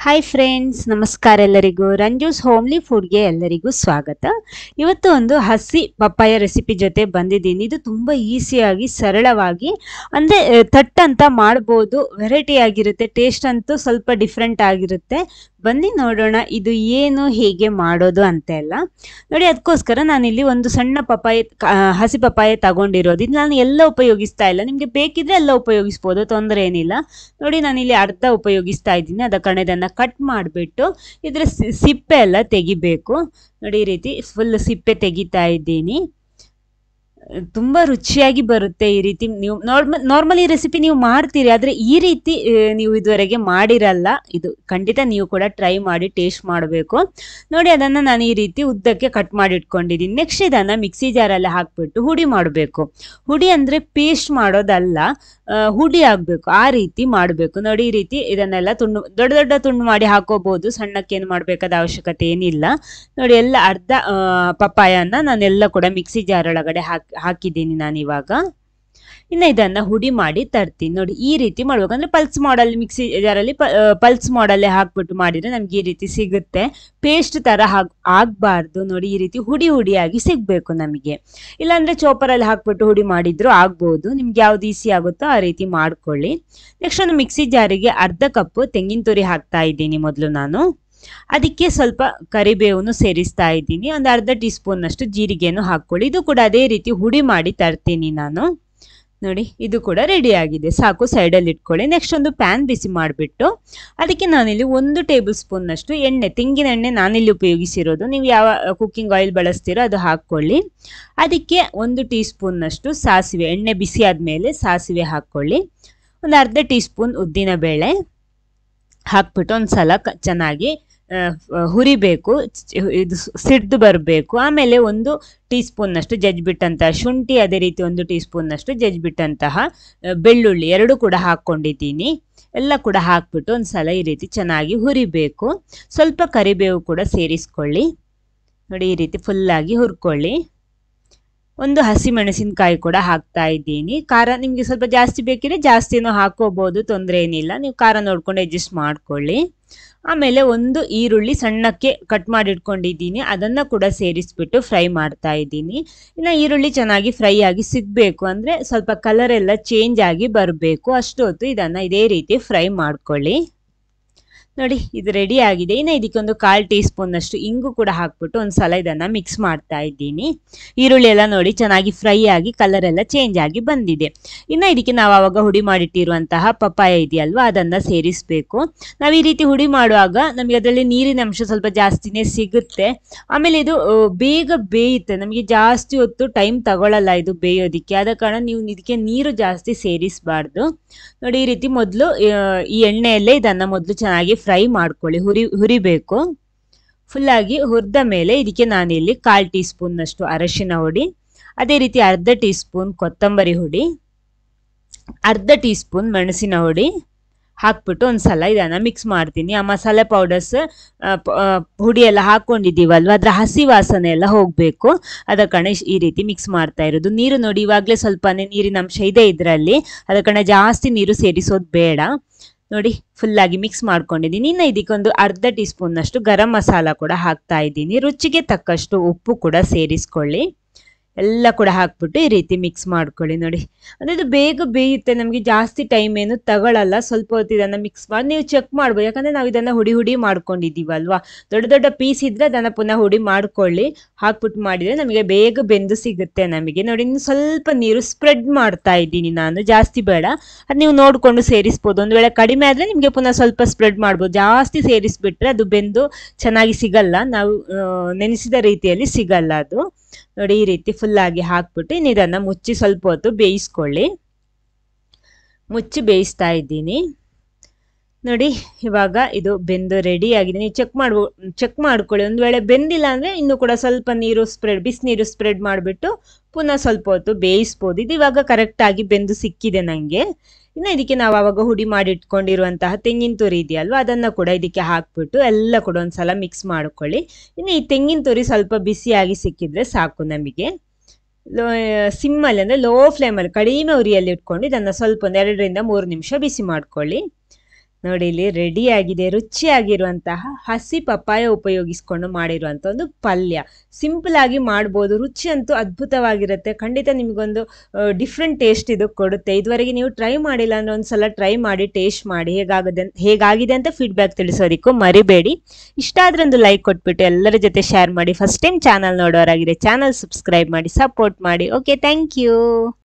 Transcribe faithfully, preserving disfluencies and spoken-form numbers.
Hi friends, ನಮಸ್ಕಾರ ಎಲ್ಲರಿಗೂ. ರಂಜೂಸ್ homely ಫುಡ್ಗೆ ಎಲ್ಲರಿಗೂ ಸ್ವಾಗತ. ಇವತ್ತು ಒಂದು ಹಸಿ ಪಪ್ಪಾಯ ರೆಸಿಪಿ ಜೊತೆ ಬಂದಿದ್ದೀನಿ. ಇದು ತುಂಬ ಈಸಿಯಾಗಿ ಸರಳವಾಗಿ ಅಂದರೆ ತಟ್ ಅಂತ ಮಾಡ್ಬೋದು. ವೆರೈಟಿ ಆಗಿರುತ್ತೆ, ಟೇಸ್ಟ್ ಅಂತೂ ಸ್ವಲ್ಪ ಡಿಫ್ರೆಂಟ್ ಆಗಿರುತ್ತೆ. ಬನ್ನಿ ನೋಡೋಣ ಇದು ಏನು ಹೇಗೆ ಮಾಡೋದು ಅಂತೆಲ್ಲ. ನೋಡಿ, ಅದಕ್ಕೋಸ್ಕರ ನಾನಿಲ್ಲಿ ಒಂದು ಸಣ್ಣ ಪಪ್ಪಾಯ ಹಸಿ ಪಪ್ಪಾಯ ತಗೊಂಡಿರೋದು. ಇದು ನಾನು ಎಲ್ಲ ಉಪಯೋಗಿಸ್ತಾ ಇಲ್ಲ, ನಿಮಗೆ ಬೇಕಿದ್ರೆ ಎಲ್ಲ ಉಪಯೋಗಿಸ್ಬೋದು, ತೊಂದರೆ ಏನಿಲ್ಲ. ನೋಡಿ, ನಾನಿಲ್ಲಿ ಅರ್ಧ ಉಪಯೋಗಿಸ್ತಾ ಇದ್ದೀನಿ. ಅದ ಕಾರಣ ಇದನ್ನು ಕಟ್ ಮಾಡಿಬಿಟ್ಟು ಇದರ ಸಿಪ್ಪೆ ಎಲ್ಲ ತೆಗಿಬೇಕು. ನೋಡಿ, ಈ ರೀತಿ ಫುಲ್ ಸಿಪ್ಪೆ ತೆಗಿತಾ ಇದ್ದೀನಿ. ತುಂಬ ರುಚಿಯಾಗಿ ಬರುತ್ತೆ ಈ ರೀತಿ. ನೀವು ನಾರ್ಮಲ್ ನಾರ್ಮಲಿ ರೆಸಿಪಿ ನೀವು ಮಾಡ್ತೀರಿ, ಆದರೆ ಈ ರೀತಿ ನೀವು ಇದುವರೆಗೆ ಮಾಡಿರಲ್ಲ. ಇದು ಖಂಡಿತ ನೀವು ಕೂಡ ಟ್ರೈ ಮಾಡಿ ಟೇಸ್ಟ್ ಮಾಡಬೇಕು. ನೋಡಿ, ಅದನ್ನು ನಾನು ಈ ರೀತಿ ಉದ್ದಕ್ಕೆ ಕಟ್ ಮಾಡಿ ಇಟ್ಕೊಂಡಿದ್ದೀನಿ. ನೆಕ್ಸ್ಟ್ ಇದನ್ನು ಮಿಕ್ಸಿ ಜಾರಲ್ಲಿ ಹಾಕಿಬಿಟ್ಟು ಹುಡಿ ಮಾಡಬೇಕು. ಹುಡಿ ಅಂದರೆ ಪೇಸ್ಟ್ ಮಾಡೋದಲ್ಲ, ಹುಡಿ ಆಗಬೇಕು, ಆ ರೀತಿ ಮಾಡಬೇಕು. ನೋಡಿ, ಈ ರೀತಿ ಇದನ್ನೆಲ್ಲ ತುಂಡು ದೊಡ್ಡ ದೊಡ್ಡ ತುಂಡು ಮಾಡಿ ಹಾಕೋಬಹುದು, ಸಣ್ಣಕ್ಕೇನು ಮಾಡಬೇಕಾದ ಅವಶ್ಯಕತೆ ಏನಿಲ್ಲ. ನೋಡಿ, ಎಲ್ಲ ಅರ್ಧ ಪಪ್ಪಾಯನ್ನ ನಾನೆಲ್ಲ ಕೂಡ ಮಿಕ್ಸಿ ಜಾರ್ ಒಳಗಡೆ ಹಾಕಿ ಹಾಕಿದ್ದೀನಿ ನಾನು ಇವಾಗ. ಇನ್ನು ಇದನ್ನ ಹುಡಿ ಮಾಡಿ ತರ್ತೀನಿ. ನೋಡಿ, ಈ ರೀತಿ ಮಾಡ್ಬೇಕು. ಅಂದ್ರೆ ಪಲ್ಸ್ ಮಾಡಲ್ ಮಿಕ್ಸಿ ಜಾರಲ್ಲಿ ಪಲ್ಸ್ ಮಾಡಲ್ಲೇ ಹಾಕ್ಬಿಟ್ಟು ಮಾಡಿದ್ರೆ ನಮ್ಗೆ ಈ ರೀತಿ ಸಿಗುತ್ತೆ. ಪೇಸ್ಟ್ ತರ ಹಾಕ್ ಆಗ್ಬಾರ್ದು. ನೋಡಿ, ಈ ರೀತಿ ಹುಡಿ ಹುಡಿಯಾಗಿ ಸಿಗ್ಬೇಕು ನಮಗೆ. ಇಲ್ಲಾಂದ್ರೆ ಚೋಪರಲ್ಲಿ ಹಾಕ್ಬಿಟ್ಟು ಹುಡಿ ಮಾಡಿದ್ರು ಆಗ್ಬೋದು. ನಿಮ್ಗೆ ಯಾವ್ದು ಈಸಿ ಆಗುತ್ತೋ ಆ ರೀತಿ ಮಾಡ್ಕೊಳ್ಳಿ. ನೆಕ್ಸ್ಟ್ ಒಂದು ಮಿಕ್ಸಿ ಜಾರಿಗೆ ಅರ್ಧ ಕಪ್ಪು ತೆಂಗಿನ ತುರಿ ಹಾಕ್ತಾ ಇದ್ದೀನಿ ಮೊದಲು ನಾನು. ಅದಕ್ಕೆ ಸ್ವಲ್ಪ ಕರಿಬೇವನ್ನು ಸೇರಿಸ್ತಾ ಇದ್ದೀನಿ. ಒಂದು ಅರ್ಧ ಟೀ ಸ್ಪೂನ್ ಅಷ್ಟು ಜೀರಿಗೆಯನ್ನು ಹಾಕ್ಕೊಳ್ಳಿ. ಇದು ಕೂಡ ಅದೇ ರೀತಿ ಹುಡಿ ಮಾಡಿ ತರ್ತೀನಿ ನಾನು. ನೋಡಿ, ಇದು ಕೂಡ ರೆಡಿ ಆಗಿದೆ, ಸಾಕು, ಸೈಡಲ್ಲಿ ಇಟ್ಕೊಳ್ಳಿ. ನೆಕ್ಸ್ಟ್ ಒಂದು ಪ್ಯಾನ್ ಬಿಸಿ ಮಾಡಿಬಿಟ್ಟು ಅದಕ್ಕೆ ನಾನಿಲ್ಲಿ ಒಂದು ಟೇಬಲ್ ಸ್ಪೂನ್ ಅಷ್ಟು ಎಣ್ಣೆ, ತೆಂಗಿನ ಎಣ್ಣೆ ನಾನಿಲ್ಲಿ ಉಪಯೋಗಿಸಿರೋದು. ನೀವು ಯಾವ ಕುಕ್ಕಿಂಗ್ ಆಯಿಲ್ ಬಳಸ್ತೀರೋ ಅದು ಹಾಕ್ಕೊಳ್ಳಿ. ಅದಕ್ಕೆ ಒಂದು ಟೀ ಸ್ಪೂನ್ ಅಷ್ಟು ಸಾಸಿವೆ, ಎಣ್ಣೆ ಬಿಸಿ ಆದಮೇಲೆ ಸಾಸಿವೆ ಹಾಕ್ಕೊಳ್ಳಿ. ಒಂದು ಅರ್ಧ ಟೀ ಸ್ಪೂನ್ ಉದ್ದಿನ ಬೇಳೆ ಹಾಕ್ಬಿಟ್ಟು ಒಂದು ಸಲ ಚೆನ್ನಾಗಿ ಹುರಿಬೇಕು, ಇದು ಸಿಡ್ದು ಬರಬೇಕು. ಆಮೇಲೆ ಒಂದು ಟೀ ಸ್ಪೂನ್ನಷ್ಟು ಜಜ್ಜಿಬಿಟ್ಟಂತಹ ಶುಂಠಿ, ಅದೇ ರೀತಿ ಒಂದು ಟೀ ಸ್ಪೂನ್ನಷ್ಟು ಜಜ್ಜಿಬಿಟ್ಟಂತಹ ಬೆಳ್ಳುಳ್ಳಿ ಎರಡು ಕೂಡ ಹಾಕ್ಕೊಂಡಿದ್ದೀನಿ. ಎಲ್ಲ ಕೂಡ ಹಾಕ್ಬಿಟ್ಟು ಒಂದು ಸಲ ಈ ರೀತಿ ಚೆನ್ನಾಗಿ ಹುರಿಬೇಕು. ಸ್ವಲ್ಪ ಕರಿಬೇವು ಕೂಡ ಸೇರಿಸ್ಕೊಳ್ಳಿ. ನೋಡಿ, ಈ ರೀತಿ ಫುಲ್ಲಾಗಿ ಹುರ್ಕೊಳ್ಳಿ. ಒಂದು ಹಸಿ ಮೆಣಸಿನಕಾಯಿ ಕೂಡ ಹಾಕ್ತಾ ಇದ್ದೀನಿ. ಖಾರ ನಿಮಗೆ ಸ್ವಲ್ಪ ಜಾಸ್ತಿ ಬೇಕಿದ್ರೆ ಜಾಸ್ತಿನೂ ಹಾಕೋಬಹುದು, ತೊಂದರೆ ಏನಿಲ್ಲ. ನೀವು ಖಾರ ನೋಡ್ಕೊಂಡು ಅಡ್ಜಸ್ಟ್ ಮಾಡ್ಕೊಳ್ಳಿ. ಆಮೇಲೆ ಒಂದು ಈರುಳ್ಳಿ ಸಣ್ಣಕ್ಕೆ ಕಟ್ ಮಾಡಿ ಇಟ್ಕೊಂಡಿದ್ದೀನಿ, ಅದನ್ನು ಕೂಡ ಸೇರಿಸ್ಬಿಟ್ಟು ಫ್ರೈ ಮಾಡ್ತಾ ಇದ್ದೀನಿ. ಇನ್ನು ಈರುಳ್ಳಿ ಚೆನ್ನಾಗಿ ಫ್ರೈ ಆಗಿ ಸಿಗಬೇಕು, ಅಂದರೆ ಸ್ವಲ್ಪ ಕಲರ್ ಎಲ್ಲ ಚೇಂಜ್ ಆಗಿ ಬರಬೇಕು. ಅಷ್ಟು ಹೊತ್ತು ಇದನ್ನು ಇದೇ ರೀತಿ ಫ್ರೈ ಮಾಡ್ಕೊಳ್ಳಿ. ನೋಡಿ, ಇದು ರೆಡಿ ಆಗಿದೆ. ಇನ್ನು ಇದಕ್ಕೆ ಒಂದು ಕಾಲು ಟೀ ಸ್ಪೂನ್ ಅಷ್ಟು ಇಂಗು ಕೂಡ ಹಾಕ್ಬಿಟ್ಟು ಒಂದು ಸಲ ಇದನ್ನು ಮಿಕ್ಸ್ ಮಾಡ್ತಾ ಇದ್ದೀನಿ. ಈರುಳ್ಳಿ ಎಲ್ಲ ನೋಡಿ ಚೆನ್ನಾಗಿ ಫ್ರೈ ಆಗಿ ಕಲರ್ ಎಲ್ಲ ಚೇಂಜ್ ಆಗಿ ಬಂದಿದೆ. ಇನ್ನು ಇದಕ್ಕೆ ನಾವು ಆವಾಗ ಹುಡಿ ಮಾಡಿಟ್ಟಿರುವಂತಹ ಪಪ್ಪಾಯ ಇದೆಯಲ್ವಾ, ಅದನ್ನು ಸೇರಿಸಬೇಕು. ನಾವು ಈ ರೀತಿ ಹುಡಿ ಮಾಡುವಾಗ ನಮಗೆ ಅದರಲ್ಲಿ ನೀರಿನ ಅಂಶ ಸ್ವಲ್ಪ ಜಾಸ್ತಿನೇ ಸಿಗುತ್ತೆ. ಆಮೇಲೆ ಇದು ಬೇಗ ಬೇಯುತ್ತೆ, ನಮಗೆ ಜಾಸ್ತಿ ಹೊತ್ತು ಟೈಮ್ ತಗೊಳ್ಳಲ್ಲ ಇದು ಬೇಯೋದಿಕ್ಕೆ. ಆದ ಕಾರಣ ನೀವು ಇದಕ್ಕೆ ನೀರು ಜಾಸ್ತಿ ಸೇರಿಸಬಾರ್ದು. ನೋಡಿ, ಈ ರೀತಿ ಮೊದಲು ಈ ಎಣ್ಣೆಯಲ್ಲೇ ಇದನ್ನು ಮೊದಲು ಚೆನ್ನಾಗಿ ಫ್ರೈ ಮಾಡ್ಕೊಳ್ಳಿ, ಹುರಿ ಹುರಿಬೇಕು. ಫುಲ್ಲಾಗಿ ಹುರಿದ ಮೇಲೆ ಇದಕ್ಕೆ ನಾನಿಲ್ಲಿ ಕಾಲು ಟೀ ಸ್ಪೂನ್ನಷ್ಟು ಅರಶಿನ ಹುಡಿ, ಅದೇ ರೀತಿ ಅರ್ಧ ಟೀ ಸ್ಪೂನ್ ಕೊತ್ತಂಬರಿ ಹುಡಿ, ಅರ್ಧ ಟೀ ಸ್ಪೂನ್ ಮೆಣಸಿನ ಹುಡಿ ಹಾಕ್ಬಿಟ್ಟು ಒಂದು ಸಲ ಇದನ್ನು ಮಿಕ್ಸ್ ಮಾಡ್ತೀನಿ. ಆ ಮಸಾಲೆ ಪೌಡರ್ಸ್ ಹುಡಿ ಎಲ್ಲ ಹಾಕ್ಕೊಂಡಿದ್ದೀವಲ್ವ, ಅದರ ಹಸಿ ವಾಸನೆ ಎಲ್ಲ ಹೋಗಬೇಕು. ಅದ ಕಾರಣ ಈ ರೀತಿ ಮಿಕ್ಸ್ ಮಾಡ್ತಾ ಇರೋದು. ನೀರು ನೋಡಿ, ಇವಾಗಲೇ ಸ್ವಲ್ಪನೇ ನೀರಿನ ಅಂಶ ಇದೆ ಇದರಲ್ಲಿ, ಅದ ಕಾರಣ ಜಾಸ್ತಿ ನೀರು ಸೇರಿಸೋದು ಬೇಡ. ನೋಡಿ, ಫುಲ್ಲಾಗಿ ಮಿಕ್ಸ್ ಮಾಡ್ಕೊಂಡಿದ್ದೀನಿ. ಇನ್ನು ಇದಕ್ಕೊಂದು ಅರ್ಧ ಟೀ ಸ್ಪೂನ್ನಷ್ಟು ಗರಂ ಮಸಾಲ ಕೂಡ ಹಾಕ್ತಾ ಇದ್ದೀನಿ. ರುಚಿಗೆ ತಕ್ಕಷ್ಟು ಉಪ್ಪು ಕೂಡ ಸೇರಿಸ್ಕೊಳ್ಳಿ. ಎಲ್ಲ ಕೂಡ ಹಾಕ್ಬಿಟ್ಟು ಈ ರೀತಿ ಮಿಕ್ಸ್ ಮಾಡ್ಕೊಳ್ಳಿ. ನೋಡಿ, ಅಂದರೆ ಇದು ಬೇಗ ಬೇಯುತ್ತೆ, ನಮಗೆ ಜಾಸ್ತಿ ಟೈಮ್ ಏನು ತಗೊಳ್ಳಲ್ಲ. ಸ್ವಲ್ಪ ಹೊತ್ತು ಇದನ್ನು ಮಿಕ್ಸ್ ಮಾಡಿ ನೀವು ಚೆಕ್ ಮಾಡ್ಬೋದು, ಯಾಕಂದರೆ ನಾವು ಇದನ್ನು ಹುಡಿ ಹುಡಿ ಮಾಡ್ಕೊಂಡಿದ್ದೀವಲ್ವಾ. ದೊಡ್ಡ ದೊಡ್ಡ ಪೀಸ್ ಇದ್ದರೆ ಅದನ್ನು ಪುನಃ ಹುಡಿ ಮಾಡ್ಕೊಳ್ಳಿ. ಹಾಕ್ಬಿಟ್ಟು ಮಾಡಿದರೆ ನಮಗೆ ಬೇಗ ಬೆಂದು ಸಿಗುತ್ತೆ ನಮಗೆ. ನೋಡಿ, ಇನ್ನು ಸ್ವಲ್ಪ ನೀರು ಸ್ಪ್ರೆಡ್ ಮಾಡ್ತಾ ಇದ್ದೀನಿ ನಾನು, ಜಾಸ್ತಿ ಬೇಡ. ಅದು ನೀವು ನೋಡಿಕೊಂಡು ಸೇರಿಸ್ಬೋದು. ಒಂದು ವೇಳೆ ಕಡಿಮೆ ಆದರೆ ನಿಮಗೆ ಪುನಃ ಸ್ವಲ್ಪ ಸ್ಪ್ರೆಡ್ ಮಾಡ್ಬೋದು. ಜಾಸ್ತಿ ಸೇರಿಸ್ಬಿಟ್ರೆ ಅದು ಬೆಂದು ಚೆನ್ನಾಗಿ ಸಿಗಲ್ಲ, ನಾವು ನೆನೆಸಿದ ರೀತಿಯಲ್ಲಿ ಸಿಗಲ್ಲ ಅದು. ನೋಡಿ, ಈ ರೀತಿ ಫುಲ್ಲಾಗಿ ಹಾಕ್ಬಿಟ್ಟು ಇನ್ನು ಇದನ್ನು ಮುಚ್ಚಿ ಸ್ವಲ್ಪ ಹೊತ್ತು ಬೇಯಿಸ್ಕೊಳ್ಳಿ. ಮುಚ್ಚಿ ಬೇಯಿಸ್ತಾ ಇದ್ದೀನಿ. ನೋಡಿ, ಇವಾಗ ಇದು ಬೆಂದು ರೆಡಿ ಆಗಿದೆ. ನೀವು ಚೆಕ್ ಮಾಡ್ಬೋ ಚೆಕ್ ಮಾಡ್ಕೊಳ್ಳಿ. ಒಂದು ವೇಳೆ ಬೆಂದಿಲ್ಲ ಅಂದರೆ ಇನ್ನೂ ಕೂಡ ಸ್ವಲ್ಪ ನೀರು ಸ್ಪ್ರೆಡ್ ಬಿಸಿನೀರು ಸ್ಪ್ರೆಡ್ ಮಾಡಿಬಿಟ್ಟು ಪುನಃ ಸ್ವಲ್ಪ ಹೊತ್ತು ಬೇಯಿಸ್ಬೋದು. ಇದು ಇವಾಗ ಕರೆಕ್ಟಾಗಿ ಬೆಂದು ಸಿಕ್ಕಿದೆ ನನಗೆ. ಇನ್ನು ಇದಕ್ಕೆ ನಾವು ಆವಾಗ ಹುಡಿ ಮಾಡಿ ಇಟ್ಕೊಂಡಿರುವಂತಹ ತೆಂಗಿನ ತುರಿ ಇದೆಯಲ್ವ, ಅದನ್ನು ಕೂಡ ಇದಕ್ಕೆ ಹಾಕ್ಬಿಟ್ಟು ಎಲ್ಲ ಕೂಡ ಒಂದು ಸಲ ಮಿಕ್ಸ್ ಮಾಡ್ಕೊಳ್ಳಿ. ಇನ್ನು ಈ ತೆಂಗಿನ ತುರಿ ಸ್ವಲ್ಪ ಬಿಸಿಯಾಗಿ ಸಿಕ್ಕಿದ್ರೆ ಸಾಕು ನಮಗೆ. ಲೋ ಸಿಮ್ಮಲ್ಲಿ ಅಂದರೆ ಲೋ ಫ್ಲೇಮಲ್ಲಿ ಕಡಿಮೆ ಉರಿಯಲ್ಲಿ ಇಟ್ಕೊಂಡು ಇದನ್ನು ಸ್ವಲ್ಪ ಒಂದು ಎರಡರಿಂದ ಮೂರು ನಿಮಿಷ ಬಿಸಿ ಮಾಡ್ಕೊಳ್ಳಿ. ನೋಡಿ ಇಲ್ಲಿ ರೆಡಿ ಆಗಿದೆ, ರುಚಿಯಾಗಿರುವಂತಹ ಹಸಿ ಪಪ್ಪಾಯ ಉಪಯೋಗಿಸ್ಕೊಂಡು ಮಾಡಿರುವಂಥ ಒಂದು ಪಲ್ಯ. ಸಿಂಪಲ್ ಆಗಿ ಮಾಡ್ಬೋದು, ರುಚಿ ಅಂತೂ ಅದ್ಭುತವಾಗಿರುತ್ತೆ. ಖಂಡಿತ ನಿಮಗೊಂದು ಡಿಫ್ರೆಂಟ್ ಟೇಸ್ಟ್ ಇದು ಕೊಡುತ್ತೆ. ಇದುವರೆಗೆ ನೀವು ಟ್ರೈ ಮಾಡಿಲ್ಲ ಅಂದರೆ ಒಂದ್ಸಲ ಟ್ರೈ ಮಾಡಿ, ಟೇಸ್ಟ್ ಮಾಡಿ, ಹೇಗಾಗದೆ ಹೇಗಾಗಿದೆ ಅಂತ ಫೀಡ್ಬ್ಯಾಕ್ ತಿಳಿಸೋದಕ್ಕೂ ಮರಿಬೇಡಿ. ಇಷ್ಟ ಆದ್ರೆ ಒಂದು ಲೈಕ್ ಕೊಟ್ಬಿಟ್ಟು ಎಲ್ಲರ ಜೊತೆ ಶೇರ್ ಮಾಡಿ. ಫಸ್ಟ್ ಟೈಮ್ ಚಾನಲ್ ನೋಡೋರಾಗಿದೆ ಚಾನಲ್ ಸಬ್ಸ್ಕ್ರೈಬ್ ಮಾಡಿ, ಸಪೋರ್ಟ್ ಮಾಡಿ. Okay, thank you.